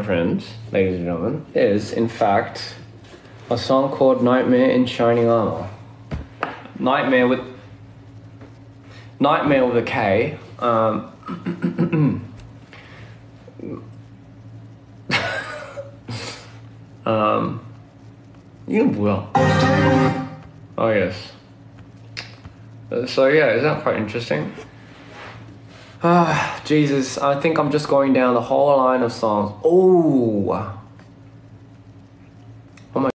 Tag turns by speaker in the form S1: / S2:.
S1: friends, ladies and gentlemen, is in fact a song called Knightmare in Shining Armour. Knightmare with a K. 이게 뭐야? Oh yes. So yeah, is that quite interesting? Jesus, I think I'm just going down the whole line of songs. Oh.